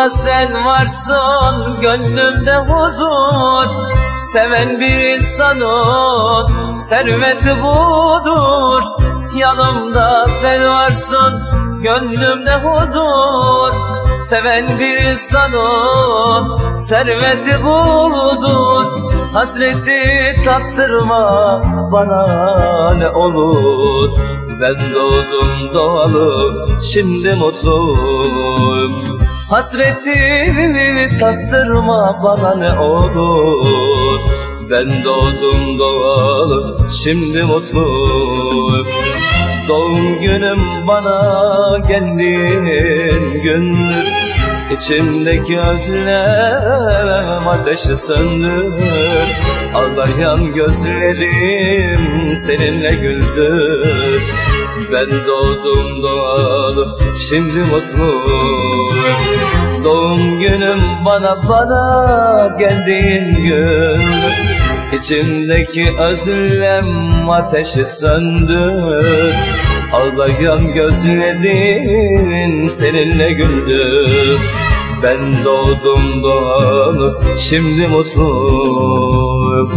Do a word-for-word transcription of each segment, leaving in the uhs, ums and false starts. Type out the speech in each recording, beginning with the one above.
Yanımda sen varsın, gönlümde huzur. Seven bir insanın serveti budur. Yanımda sen varsın, gönlümde huzur. Seven bir insanın serveti budur. Hasreti tattırma bana ne olur. Ben doğdum doğalı, şimdi mutluyum. Hasreti tattırma bana ne olur. Ben doğdum doğalı, şimdi mutluyum. Doğum günüm bana geldiğin gündür. İçimdeki özlem ateşi söndür. Ağlayan gözlerim seninle güldür. Ben doğdum doğalı, şimdi mutluyum. Doğum günüm bana bana geldiğin gün. İçimdeki özlem ateşi söndür. Ağlayan gözlerin seninle güldür. Ben doğdum doğalı, şimdi mutluyum.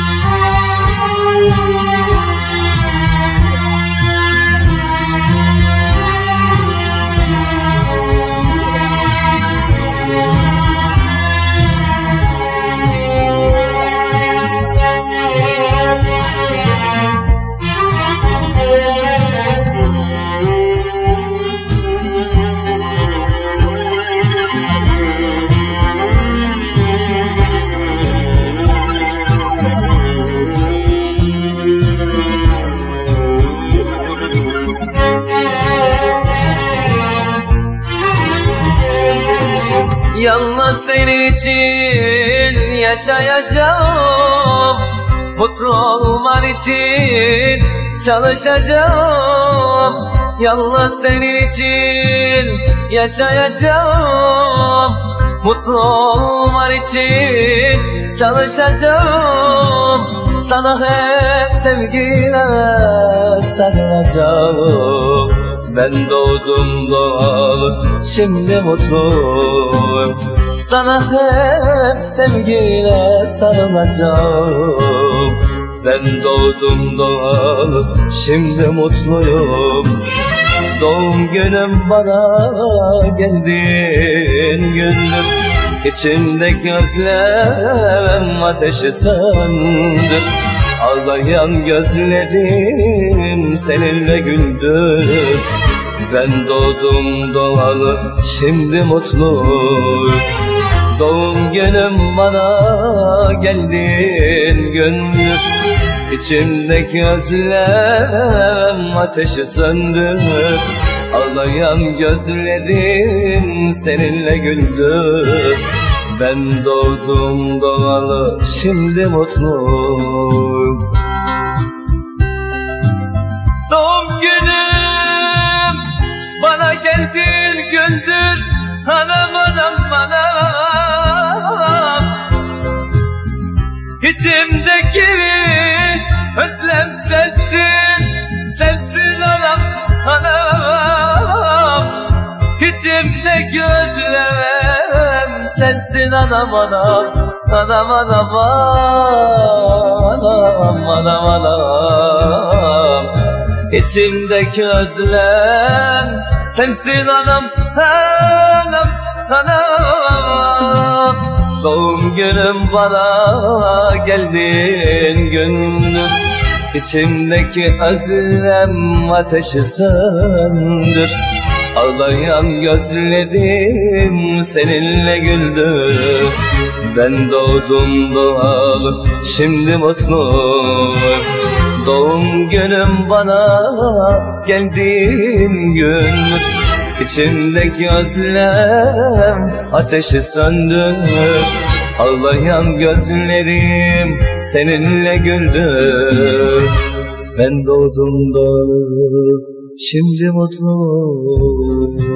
Yalnız senin için yaşayacağım. Mutlu olman için çalışacağım. Yalnız senin için yaşayacağım. Mutlu olman için çalışacağım. Sana hep sevgiyle sarılacağım. Ben doğdum doğalı, şimdi mutluyum. Sana hep sevgiyle sarılacağım. Ben doğdum doğalı, şimdi mutluyum. Doğum günüm bana geldiğin gündür. İçimdeki özlem ateşi söndür. Ağlayan gözlerim seninle güldür. Ben doğdum doğalı, şimdi mutluyum. Doğum günüm bana geldiğin gündür. İçimdeki özlem ateşi söndür. Ağlayan gözlerim seninle güldür. Ben doğdum doğalı, şimdi mutluyum. Doğum günüm bana geldiğin gündür. Anam anam anam. İçimdeki özlem sensin, sensin anam anam. İçimdeki özlem sensin anam anam. Anam anam anam anam anam. İçimdeki özlem sensin anam anam anam. Doğum günüm bana geldiğin gündür. İçimdeki özlem ateşi söndür. Ağlayan gözlerim seninle güldür. Ben doğdum doğalı, şimdi mutluyum. Doğum günüm bana geldiğin gündür. İçimdeki özlem ateşi söndür. Ağlayan gözlerim seninle güldür. Ben doğdum doğalı, şimdi mutluyum.